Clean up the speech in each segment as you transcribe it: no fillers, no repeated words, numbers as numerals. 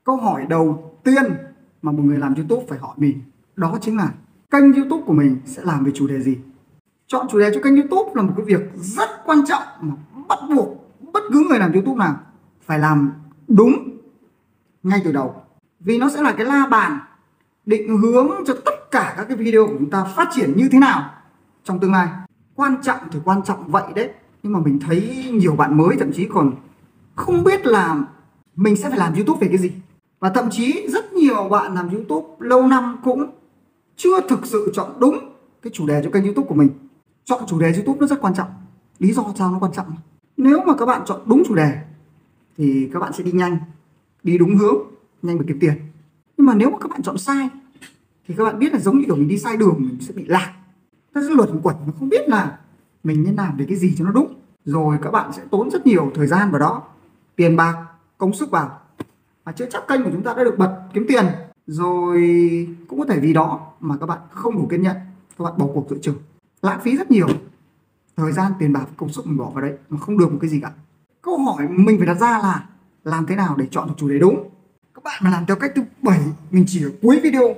Câu hỏi đầu tiên mà một người làm YouTube phải hỏi mình đó chính là kênh YouTube của mình sẽ làm về chủ đề gì. Chọn chủ đề cho kênh YouTube là một cái việc rất quan trọng mà bắt buộc bất cứ người làm YouTube nào phải làm đúng ngay từ đầu, vì nó sẽ là cái la bàn định hướng cho tất cả các cái video của chúng ta phát triển như thế nào trong tương lai. Quan trọng thì quan trọng vậy đấy, nhưng mà mình thấy nhiều bạn mới thậm chí còn không biết là mình sẽ phải làm YouTube về cái gì. Và thậm chí rất nhiều bạn làm YouTube lâu năm cũng chưa thực sự chọn đúng cái chủ đề cho kênh YouTube của mình. Chọn chủ đề YouTube nó rất quan trọng. Lý do sao nó quan trọng? Nếu mà các bạn chọn đúng chủ đề thì các bạn sẽ đi nhanh, đi đúng hướng, nhanh và kiếm tiền. Nhưng mà nếu mà các bạn chọn sai thì các bạn biết là giống như kiểu mình đi sai đường, mình sẽ bị lạc. Ta sẽ luẩn quẩn, nó không biết là mình nên làm về cái gì cho nó đúng. Rồi các bạn sẽ tốn rất nhiều thời gian vào đó, tiền bạc, công sức vào. Và chưa chắc kênh của chúng ta đã được bật kiếm tiền. Rồi cũng có thể vì đó mà các bạn không đủ kiên nhẫn, các bạn bỏ cuộc giữa chừng, lãng phí rất nhiều thời gian, tiền bạc, công sức mình bỏ vào đấy mà không được một cái gì cả. Câu hỏi mình phải đặt ra là làm thế nào để chọn được chủ đề đúng. Các bạn mà làm theo cách thứ 7, mình chỉ ở cuối video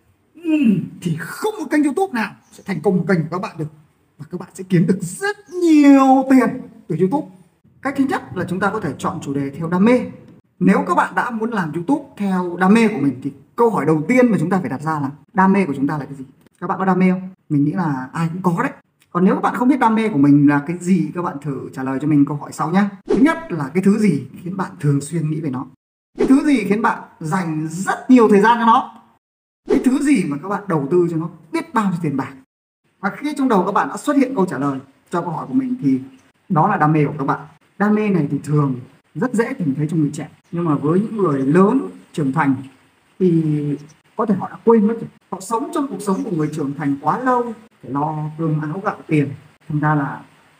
thì không có kênh YouTube nào sẽ thành công một kênh của các bạn được, và các bạn sẽ kiếm được rất nhiều tiền từ YouTube. Cách thứ nhất là chúng ta có thể chọn chủ đề theo đam mê. Nếu các bạn đã muốn làm YouTube theo đam mê của mình thì câu hỏi đầu tiên mà chúng ta phải đặt ra là đam mê của chúng ta là cái gì? Các bạn có đam mê không? Mình nghĩ là ai cũng có đấy. Còn nếu các bạn không biết đam mê của mình là cái gì, các bạn thử trả lời cho mình câu hỏi sau nhé. Thứ nhất là cái thứ gì khiến bạn thường xuyên nghĩ về nó? Cái thứ gì khiến bạn dành rất nhiều thời gian cho nó? Cái thứ gì mà các bạn đầu tư cho nó biết bao nhiêu tiền bạc? Và khi trong đầu các bạn đã xuất hiện câu trả lời cho câu hỏi của mình thì đó là đam mê của các bạn. Đam mê này thì thường rất dễ tìm thấy trong người trẻ, nhưng mà với những người lớn trưởng thành thì có thể họ đã quên mất rồi. Họ sống trong cuộc sống của người trưởng thành quá lâu, phải lo cơm áo gạo tiền, thành ra là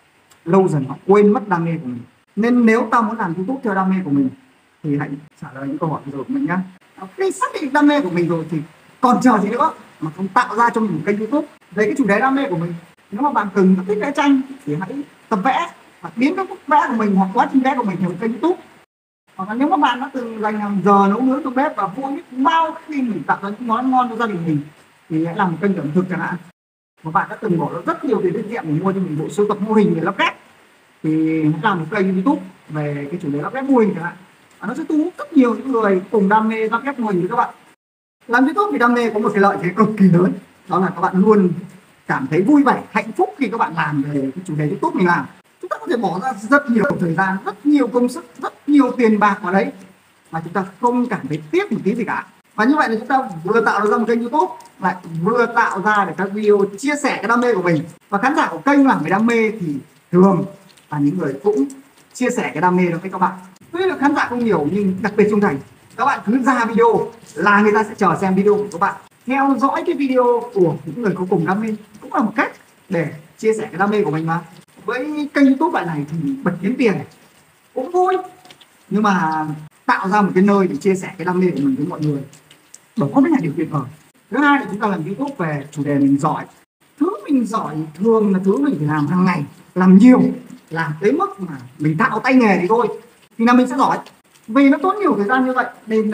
lâu dần họ quên mất đam mê của mình. Nên nếu ta muốn làm YouTube theo đam mê của mình thì hãy trả lời những câu hỏi rồi của mình nhé. Khi xác định đam mê của mình rồi thì còn chờ gì nữa mà không tạo ra cho mình một kênh YouTube về cái chủ đề đam mê của mình. Nếu mà bạn từng thích vẽ tranh thì hãy tập vẽ và biến các bức vẽ của mình hoặc quá trình vẽ của mình thành một kênh YouTube. Hoặc là nếu mà bạn đã từng dành hàng giờ nấu nướng trong bếp và vui biết bao khi mình tạo ra những món ngon cho gia đình mình thì hãy làm một kênh ẩm thực chẳng hạn. Mà bạn đã từng bỏ ra rất nhiều tiền tiết kiệm để mua cho mình bộ sưu tập mô hình để lắp ghép thì hãy làm một kênh YouTube về cái chủ đề lắp ghép mô hình chẳng hạn. Và nó sẽ thu hút rất nhiều những người cùng đam mê lắp ghép mô hình với các bạn. Làm YouTube vì đam mê có một cái lợi thế cực kỳ lớn, đó là các bạn luôn cảm thấy vui vẻ, hạnh phúc khi các bạn làm về cái chủ đề YouTube mình làm. Chúng ta có thể bỏ ra rất nhiều thời gian, rất nhiều công sức, rất nhiều tiền bạc vào đấy mà chúng ta không cảm thấy tiếc một tí gì cả. Và như vậy là chúng ta vừa tạo ra một kênh YouTube, lại vừa tạo ra được các video chia sẻ cái đam mê của mình. Và khán giả của kênh làm về đam mê thì thường là những người cũng chia sẻ cái đam mê đó với các bạn. Tuy là khán giả không nhiều nhưng đặc biệt trung thành. Các bạn cứ ra video là người ta sẽ chờ xem video của các bạn, theo dõi cái video của những người có cùng đam mê, cũng là một cách để chia sẻ cái đam mê của mình mà. Với kênh YouTube bạn này thì bật kiếm tiền cũng vui, nhưng mà tạo ra một cái nơi để chia sẻ cái đam mê của mình với mọi người, đó mới là điều tuyệt vời. Thứ hai là chúng ta làm YouTube về chủ đề mình giỏi. Thứ mình giỏi thường là thứ mình phải làm hàng ngày, làm nhiều, làm tới mức mà mình tạo tay nghề thì thôi thì là mình sẽ giỏi. Vì nó tốn nhiều thời gian như vậy nên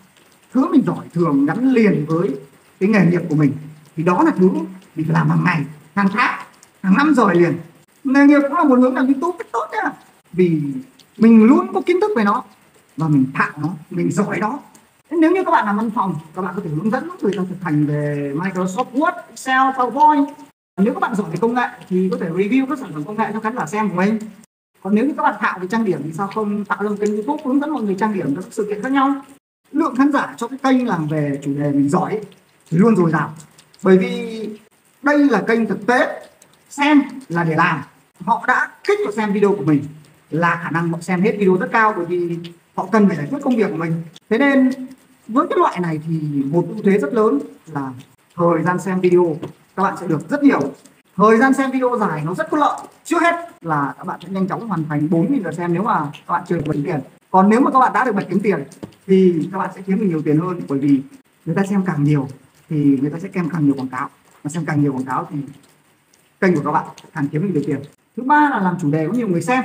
thứ mình giỏi thường gắn liền với cái nghề nghiệp của mình, thì đó là thứ mình phải làm hàng ngày, hàng tháng, hàng năm rồi liền. Nghề nghiệp cũng là một hướng làm YouTube rất tốt nhá, vì mình luôn có kiến thức về nó và mình thạo nó, mình giỏi đó. Nếu như các bạn làm văn phòng, các bạn có thể hướng dẫn người ta thực hành về Microsoft Word, Excel, PowerPoint. Nếu các bạn giỏi về công nghệ thì có thể review các sản phẩm công nghệ cho khán giả xem của mình. Còn nếu như các bạn thạo về trang điểm thì sao không tạo ra một kênh YouTube hướng dẫn mọi người trang điểm cho các sự kiện khác nhau. Lượng khán giả cho cái kênh làm về chủ đề mình giỏi thì luôn dồi dào, bởi vì đây là kênh thực tế, xem là để làm. Họ đã kích vào xem video của mình là khả năng họ xem hết video rất cao, bởi vì họ cần phải giải quyết công việc của mình. Thế nên với cái loại này thì một ưu thế rất lớn là thời gian xem video các bạn sẽ được rất nhiều. Thời gian xem video dài nó rất có lợi. Trước hết là các bạn sẽ nhanh chóng hoàn thành 4.000 lượt xem nếu mà các bạn chưa được bật kiếm tiền. Còn nếu mà các bạn đã được bật kiếm tiền thì các bạn sẽ kiếm được nhiều tiền hơn, bởi vì người ta xem càng nhiều thì người ta sẽ kèm càng nhiều quảng cáo, và xem càng nhiều quảng cáo thì kênh của các bạn càng kiếm được nhiều tiền. Thứ ba là làm chủ đề có nhiều người xem.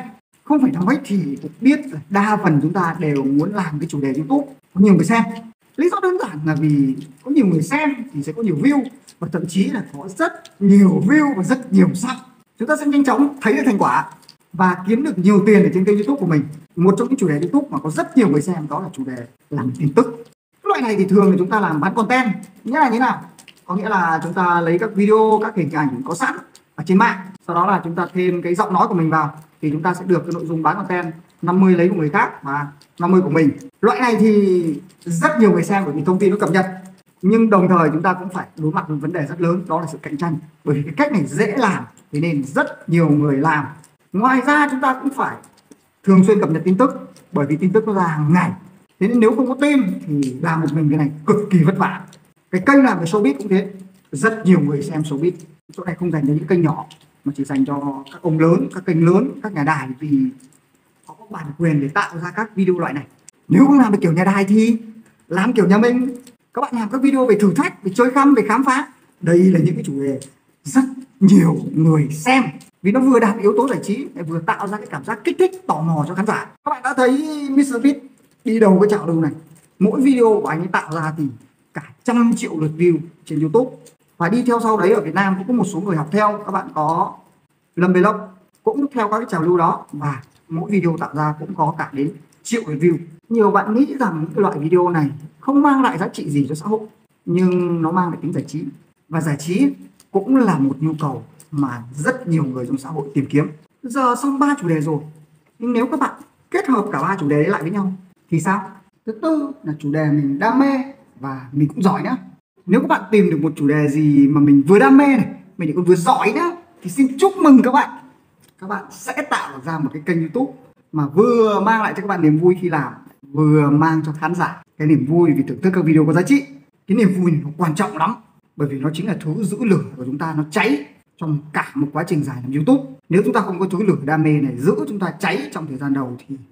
Không phải nói thì cũng biết là đa phần chúng ta đều muốn làm cái chủ đề YouTube có nhiều người xem. Lý do đơn giản là vì có nhiều người xem thì sẽ có nhiều view, và thậm chí là có rất nhiều view và rất nhiều sub. Chúng ta sẽ nhanh chóng thấy được thành quả và kiếm được nhiều tiền ở trên kênh YouTube của mình. Một trong những chủ đề YouTube mà có rất nhiều người xem đó là chủ đề làm tin tức. Loại này thì thường là chúng ta làm bán content. Nghĩa là như nào? Có nghĩa là chúng ta lấy các video, các hình ảnh có sẵn ở trên mạng, sau đó là chúng ta thêm cái giọng nói của mình vào thì chúng ta sẽ được cái nội dung bán content 50 lấy của người khác và 50 của mình. Loại này thì rất nhiều người xem bởi vì thông tin nó cập nhật, nhưng đồng thời chúng ta cũng phải đối mặt với vấn đề rất lớn, đó là sự cạnh tranh. Bởi vì cái cách này dễ làm thế nên rất nhiều người làm. Ngoài ra chúng ta cũng phải thường xuyên cập nhật tin tức, bởi vì tin tức nó ra hàng ngày. Thế nên nếu không có team thì làm một mình cái này cực kỳ vất vả. Cái kênh làm về showbiz cũng thế, rất nhiều người xem showbiz. Chỗ này không dành cho những kênh nhỏ mà chỉ dành cho các ông lớn, các kênh lớn, các nhà đài, vì họ có bản quyền để tạo ra các video loại này. Nếu không làm được kiểu nhà đài thì làm kiểu nhà mình. Các bạn làm các video về thử thách, về chơi khăm, về khám phá. Đây là những cái chủ đề rất nhiều người xem, vì nó vừa đạt yếu tố giải trí, vừa tạo ra cái cảm giác kích thích, tò mò cho khán giả. Các bạn đã thấy MrBeast đi đầu cái trào lưu này. Mỗi video của anh ấy tạo ra thì cả 100 triệu lượt view trên YouTube. Và đi theo sau đấy ở Việt Nam cũng có một số người học theo. Các bạn có Lâm Vlog cũng theo các cái trào lưu đó, và mỗi video tạo ra cũng có cả đến triệu lượt view. Nhiều bạn nghĩ rằng cái loại video này không mang lại giá trị gì cho xã hội, nhưng nó mang lại tính giải trí, và giải trí cũng là một nhu cầu mà rất nhiều người trong xã hội tìm kiếm. Giờ xong 3 chủ đề rồi, nhưng nếu các bạn kết hợp cả 3 chủ đề đấy lại với nhau thì sao? Thứ tư là chủ đề mình đam mê và mình cũng giỏi nữa. Nếu các bạn tìm được một chủ đề gì mà mình vừa đam mê này, mình còn vừa giỏi nữa, thì xin chúc mừng các bạn. Các bạn sẽ tạo ra một cái kênh YouTube mà vừa mang lại cho các bạn niềm vui khi làm, vừa mang cho khán giả cái niềm vui vì thưởng thức các video có giá trị. Cái niềm vui này nó quan trọng lắm, bởi vì nó chính là thứ giữ lửa của chúng ta nó cháy trong cả một quá trình dài làm YouTube. Nếu chúng ta không có thứ lửa đam mê này giữ chúng ta cháy trong thời gian đầu thì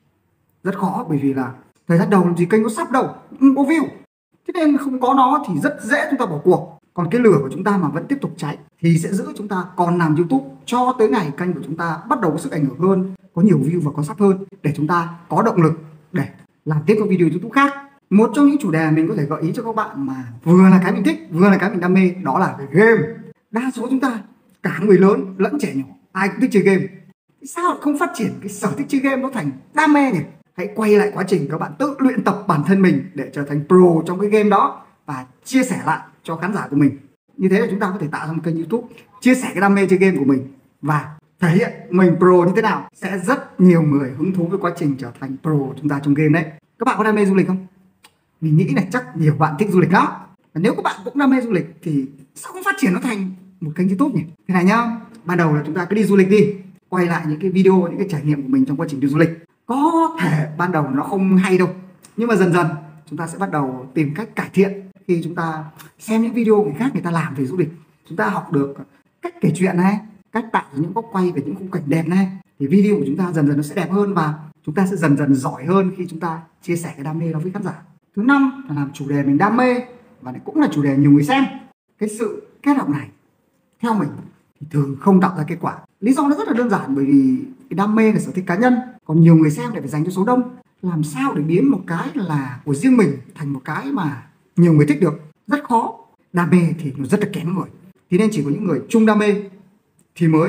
rất khó, bởi vì là thời gian đầu làm gì kênh có sub đâu, không có view. Thế nên không có nó thì rất dễ chúng ta bỏ cuộc. Còn cái lửa của chúng ta mà vẫn tiếp tục cháy thì sẽ giữ chúng ta còn làm YouTube cho tới ngày kênh của chúng ta bắt đầu có sức ảnh hưởng hơn, có nhiều view và có sub hơn, để chúng ta có động lực để làm tiếp các video YouTube khác. Một trong những chủ đề mình có thể gợi ý cho các bạn mà vừa là cái mình thích, vừa là cái mình đam mê, đó là về game. Đa số chúng ta, cả người lớn lẫn trẻ nhỏ, ai cũng thích chơi game. Sao không phát triển cái sở thích chơi game nó thành đam mê nhỉ? Hãy quay lại quá trình các bạn tự luyện tập bản thân mình để trở thành pro trong cái game đó và chia sẻ lại cho khán giả của mình. Như thế là chúng ta có thể tạo ra một kênh YouTube chia sẻ cái đam mê chơi game của mình và thể hiện mình pro như thế nào. Sẽ rất nhiều người hứng thú với quá trình trở thành pro của chúng ta trong game đấy. Các bạn có đam mê du lịch không? Mình nghĩ là chắc nhiều bạn thích du lịch lắm. Và nếu các bạn cũng đam mê du lịch thì sao không phát triển nó thành một kênh YouTube nhỉ? Thế này nhá, ban đầu là chúng ta cứ đi du lịch đi, quay lại những cái video, những cái trải nghiệm của mình trong quá trình đi du lịch. Có thể ban đầu nó không hay đâu, nhưng mà dần dần chúng ta sẽ bắt đầu tìm cách cải thiện. Khi chúng ta xem những video người khác người ta làm về du lịch, chúng ta học được cách kể chuyện này, cách tạo những góc quay về những khung cảnh đẹp này, thì video của chúng ta dần dần nó sẽ đẹp hơn và chúng ta sẽ dần dần giỏi hơn khi chúng ta chia sẻ cái đam mê đó với khán giả. Thứ năm là làm chủ đề mình đam mê và lại cũng là chủ đề nhiều người xem. Cái sự kết hợp này theo mình thì thường không tạo ra kết quả. Lý do nó rất là đơn giản, bởi vì cái đam mê là sở thích cá nhân, còn nhiều người xem lại phải dành cho số đông. Làm sao để biến một cái là của riêng mình thành một cái mà nhiều người thích được rất khó. Đam mê thì nó rất là kén người, thế nên chỉ có những người chung đam mê thì mới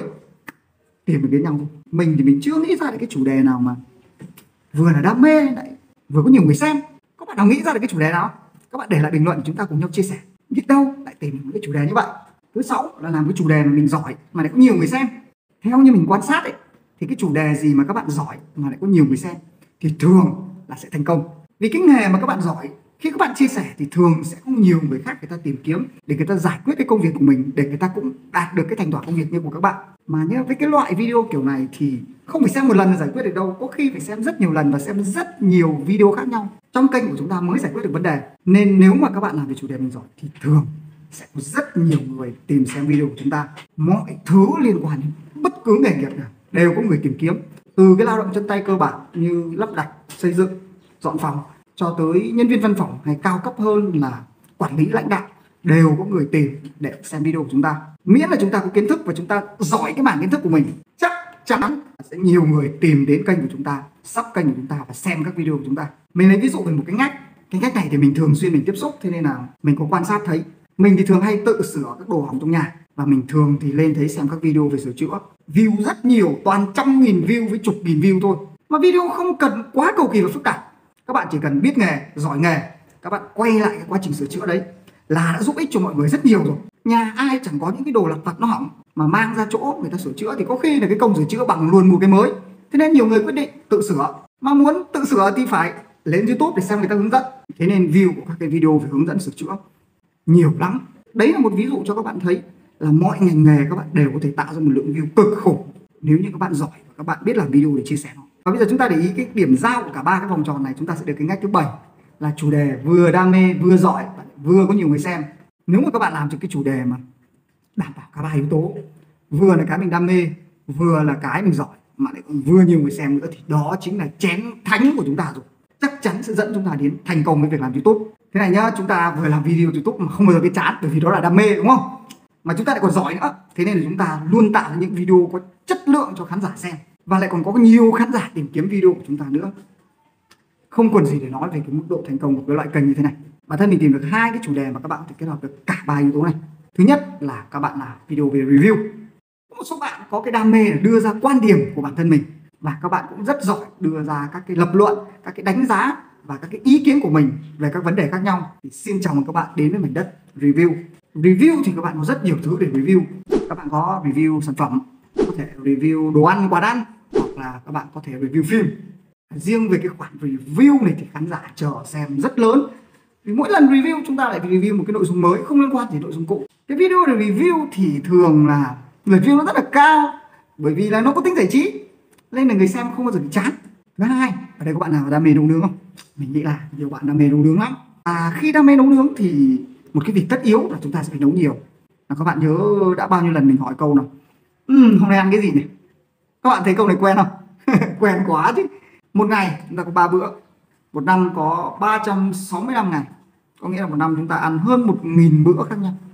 tìm được đến nhau thôi. Mình thì mình chưa nghĩ ra được cái chủ đề nào mà vừa là đam mê lại vừa có nhiều người xem. Các bạn nào nghĩ ra được cái chủ đề nào? Các bạn để lại bình luận, chúng ta cùng nhau chia sẻ. Biết đâu lại tìm một cái chủ đề như vậy. Thứ sáu là làm cái chủ đề mà mình giỏi mà lại có nhiều người xem. Theo như mình quan sát ấy, thì cái chủ đề gì mà các bạn giỏi mà lại có nhiều người xem thì thường là sẽ thành công. Vì cái nghề mà các bạn giỏi, khi các bạn chia sẻ thì thường sẽ có nhiều người khác người ta tìm kiếm để người ta giải quyết cái công việc của mình, để người ta cũng đạt được cái thành quả công việc như của các bạn. Mà nhớ với cái loại video kiểu này thì không phải xem một lần là giải quyết được đâu, có khi phải xem rất nhiều lần và xem rất nhiều video khác nhau trong kênh của chúng ta mới giải quyết được vấn đề. Nên nếu mà các bạn làm về chủ đề mình giỏi thì thường sẽ có rất nhiều người tìm xem video của chúng ta. Mọi thứ liên quan đến bất cứ nghề nghiệp nào đều có người tìm kiếm, từ cái lao động chân tay cơ bản như lắp đặt, xây dựng, dọn phòng cho tới nhân viên văn phòng hay cao cấp hơn là quản lý lãnh đạo, đều có người tìm để xem video của chúng ta. Miễn là chúng ta có kiến thức và chúng ta giỏi cái mảng kiến thức của mình, chắc chắn sẽ nhiều người tìm đến kênh của chúng ta, sub kênh của chúng ta và xem các video của chúng ta. Mình lấy ví dụ về một cái ngách. Cái ngách này thì mình thường xuyên mình tiếp xúc, thế nên là mình có quan sát thấy. Mình thì thường hay tự sửa các đồ hỏng trong nhà, và mình thường thì lên thấy xem các video về sửa chữa. View rất nhiều, toàn trăm nghìn view với chục nghìn view thôi. Mà video không cần quá cầu kỳ và phức tạp. Các bạn chỉ cần biết nghề, giỏi nghề, các bạn quay lại cái quá trình sửa chữa đấy là đã giúp ích cho mọi người rất nhiều rồi. Nhà ai chẳng có những cái đồ lặt vặt nó hỏng mà mang ra chỗ người ta sửa chữa thì có khi là cái công sửa chữa bằng luôn một cái mới. Thế nên nhiều người quyết định tự sửa. Mà muốn tự sửa thì phải lên YouTube để xem người ta hướng dẫn. Thế nên view của các cái video về hướng dẫn sửa chữa nhiều lắm. Đấy là một ví dụ cho các bạn thấy là mọi ngành nghề các bạn đều có thể tạo ra một lượng view cực khủng nếu như các bạn giỏi và các bạn biết làm video để chia sẻ nó. Và bây giờ chúng ta để ý cái điểm giao của cả ba cái vòng tròn này, chúng ta sẽ được cái ngách thứ 7 là chủ đề vừa đam mê, vừa giỏi, vừa có nhiều người xem. Nếu mà các bạn làm cho cái chủ đề mà đảm bảo cả ba yếu tố, vừa là cái mình đam mê, vừa là cái mình giỏi, mà lại còn vừa nhiều người xem nữa, thì đó chính là chén thánh của chúng ta rồi. Chắc chắn sẽ dẫn chúng ta đến thành công với việc làm YouTube. Thế này nhá, chúng ta vừa làm video YouTube mà không bao giờ biết chán, bởi vì đó là đam mê, đúng không? Mà chúng ta lại còn giỏi nữa. Thế nên là chúng ta luôn tạo ra những video có chất lượng cho khán giả xem, và lại còn có nhiều khán giả tìm kiếm video của chúng ta nữa. Không còn gì để nói về cái mức độ thành công của cái loại kênh như thế này. Bản thân mình tìm được hai cái chủ đề mà các bạn có thể kết hợp được cả ba yếu tố này. Thứ nhất là các bạn làm video về review. Có một số bạn có cái đam mê là đưa ra quan điểm của bản thân mình, và các bạn cũng rất giỏi đưa ra các cái lập luận, các cái đánh giá và các cái ý kiến của mình về các vấn đề khác nhau. Thì xin chào mừng các bạn đến với mảnh đất review. Review thì các bạn có rất nhiều thứ để review. Các bạn có review sản phẩm, có thể review đồ ăn, quán ăn, hoặc là các bạn có thể review phim. Riêng về cái khoản review này thì khán giả chờ xem rất lớn. Vì mỗi lần review chúng ta lại review một cái nội dung mới không liên quan đến nội dung cũ. Cái video để review thì thường là lượt view nó rất là cao, bởi vì là nó có tính giải trí, nên là người xem không bao giờ bị chán. Thứ hai, ở đây có bạn nào đam mê nấu nướng không? Mình nghĩ là nhiều bạn đam mê nấu nướng lắm. Khi đam mê nấu nướng thì một cái việc tất yếu là chúng ta sẽ phải nấu nhiều. Các bạn nhớ đã bao nhiêu lần mình hỏi câu nào hôm nay ăn cái gì nhỉ? Các bạn thấy câu này quen không? Quen quá chứ. Một ngày chúng ta có 3 bữa, một năm có 365 ngày, có nghĩa là một năm chúng ta ăn hơn 1000 bữa khác nhau.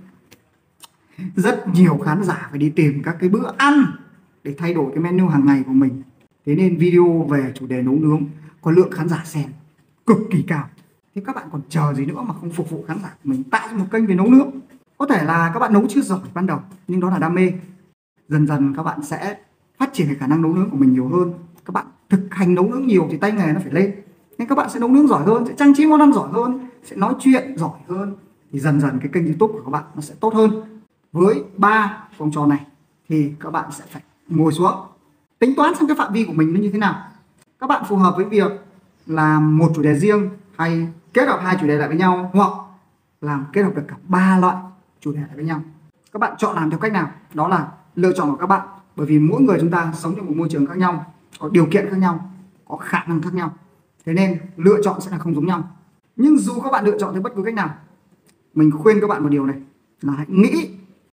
Rất nhiều khán giả phải đi tìm các cái bữa ăn để thay đổi cái menu hàng ngày của mình. Thế nên video về chủ đề nấu nướng có lượng khán giả xem cực kỳ cao. Thế các bạn còn chờ gì nữa mà không phục vụ khán giả của mình, tạo ra một kênh về nấu nướng. Có thể là các bạn nấu chưa giỏi ban đầu, nhưng đó là đam mê. Dần dần các bạn sẽ phát triển cái khả năng nấu nướng của mình nhiều hơn. Các bạn thực hành nấu nướng nhiều thì tay nghề nó phải lên, nên các bạn sẽ nấu nướng giỏi hơn, sẽ trang trí món ăn giỏi hơn, sẽ nói chuyện giỏi hơn. Thì dần dần cái kênh YouTube của các bạn nó sẽ tốt hơn. Với 3 vòng tròn này thì các bạn sẽ phải ngồi xuống tính toán xem cái phạm vi của mình nó như thế nào. Các bạn phù hợp với việc làm một chủ đề riêng hay kết hợp hai chủ đề lại với nhau, hoặc làm kết hợp được cả 3 loại chủ đề lại với nhau. Các bạn chọn làm theo cách nào, đó là lựa chọn của các bạn. Bởi vì mỗi người chúng ta sống trong một môi trường khác nhau, có điều kiện khác nhau, có khả năng khác nhau, thế nên lựa chọn sẽ là không giống nhau. Nhưng dù các bạn lựa chọn theo bất cứ cách nào, mình khuyên các bạn một điều này là hãy nghĩ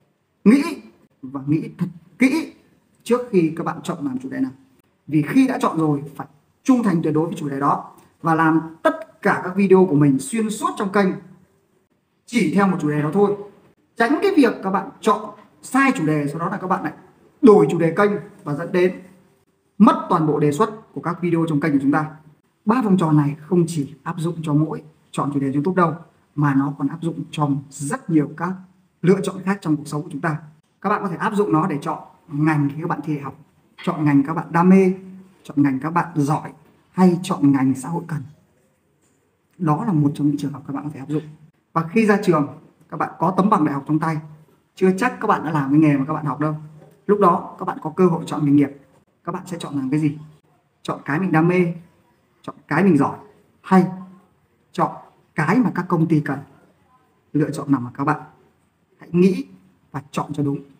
và nghĩ thật kỹ trước khi các bạn chọn làm chủ đề nào. Vì khi đã chọn rồi phải trung thành tuyệt đối với chủ đề đó, và làm tất cả các video của mình xuyên suốt trong kênh chỉ theo một chủ đề đó thôi. Tránh cái việc các bạn chọn sai chủ đề, sau đó là các bạn lại đổi chủ đề kênh và dẫn đến mất toàn bộ đề xuất của các video trong kênh của chúng ta. 3 vòng tròn này không chỉ áp dụng cho mỗi chọn chủ đề YouTube đâu, mà nó còn áp dụng trong rất nhiều các lựa chọn khác trong cuộc sống của chúng ta. Các bạn có thể áp dụng nó để chọn ngành khi các bạn thi đại học, chọn ngành các bạn đam mê, chọn ngành các bạn giỏi, hay chọn ngành xã hội cần. Đó là một trong những trường hợp các bạn có thể áp dụng. Và khi ra trường, các bạn có tấm bằng đại học trong tay, chưa chắc các bạn đã làm cái nghề mà các bạn học đâu. Lúc đó các bạn có cơ hội chọn nghề nghiệp. Các bạn sẽ chọn làm cái gì? Chọn cái mình đam mê, chọn cái mình giỏi, hay chọn cái mà các công ty cần. Lựa chọn nằm ở các bạn. Hãy nghĩ và chọn cho đúng.